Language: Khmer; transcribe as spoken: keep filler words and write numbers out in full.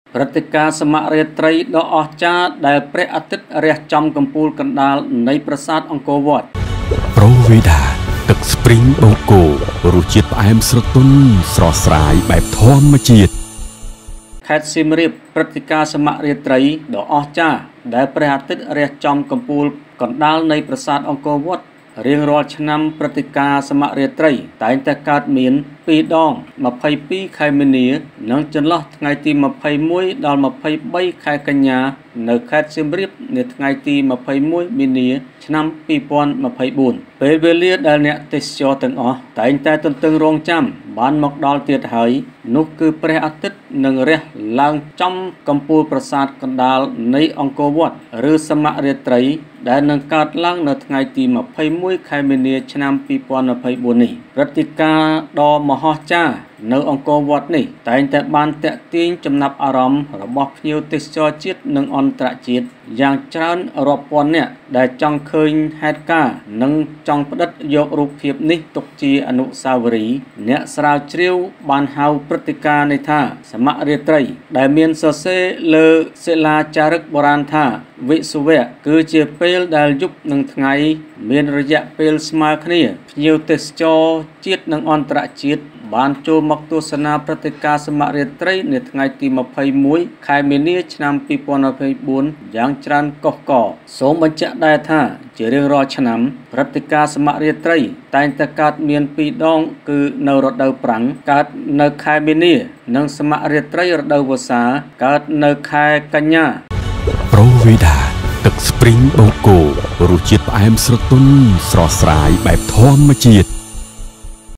ព្រឹត្តិការណ៍សមរាត្រីដ៏អស្ចារ្យដែលព្រះអាទិត្យរះចំកំពូលកណ្ដាលនៃប្រាសាទអង្គរវត្តប្រូវីដាទឹកស្ព្រីងបូកូរសជាតិផ្អែមស្រទន់ស្រស់ស្រាយបែបធម្មជាតិខេត្តសៀមរាបព្រឹត្តិការណ៍សមរាត្រីដ៏អស្ចារ្យដែលព្រះអាទិត្យរះចំកំពូលកណ្ដាលនៃប្រាសាទអង្គរវត្តរៀងរាល់ឆ្នាំព្រឹត្តិការណ៍សមរាត្រីតែងតែកើតមានពីរដងម្ភៃពីរខែមីនានិងចន្លោះថ្ងៃទីម្ភៃមួយដល់ម្ភៃបីខែកញ្ញានៅខេត្តសៀមរាបនាថ្ងៃទីម្ភៃមួយមីនាឆ្នាំពីរពាន់ម្ភៃបួនពេលវេលាដែលអ្នកទេសចរទាំងអស់តែងតែទន្ទឹងរង់ចាំបានមកដល់ទៀតហើយនោះគឺព្រះអាទិត្យនឹងរះឡើងចំកំពូលប្រាសាទកណ្ដាលនៃអង្គរវត្តឬសមរាត្រីដែលនឹងកើតឡើងនៅថ្ងៃទីម្ភៃមួយខែមីនាឆ្នាំពីរពាន់ម្ភៃបួននេះព្រឹត្តិការណ៍ដ៏មហោចារ្យនៅអង្គរវត្តនេះតែងតែបានទាក់ទាញចំណាប់អារម្មណ៍របស់ភ្ញៀវទេសចរជាតិនិងអន្តរជាតិយ៉ាងច្រើនរាប់ពាន់នាក់ដែលចង់ឃើញហេតុការណ៍និងចង់ផ្តិតយករូបភាពនេះទុកជាអនុស្សាវរីយ៍អ្នកស្រាវជ្រាវបានហៅព្រឹត្តិការណ៍នេះថាសមរាត្រីដែលមានសរសេរលើសិលាចារឹកបុរាណថាវិសុវៈគឺជាពេលដែលយប់និងថ្ងៃមានរយៈពេលស្មើគ្នាភ្ញៀវទេសចរជាតិនិងអន្តរជាតិបានចូលមកទស្សនាព្រឹត្តិការណ៍សមរាត្រីនៅថ្ងៃទីម្ភៃមួយខែមីនាឆ្នាំពីរពាន់ម្ភៃបួនយ៉ាងច្រើនកុះករសូមបញ្ជាក់ដែរថាជារៀងរាល់ឆ្នាំព្រឹត្តិការណ៍សមរាត្រីតែងតែកើតមានពីរដងគឺនៅរដូវប្រាំងកើតនៅខែមីនានិងសមរាត្រីរដូវវស្សាកើតនៅខែកញ្ញាប្រូវីដាទឹកស្ព្រីងបូកូរសជាតិផ្អែមស្រទន់ស្រស់ស្រាយបែបធម្មជាតិ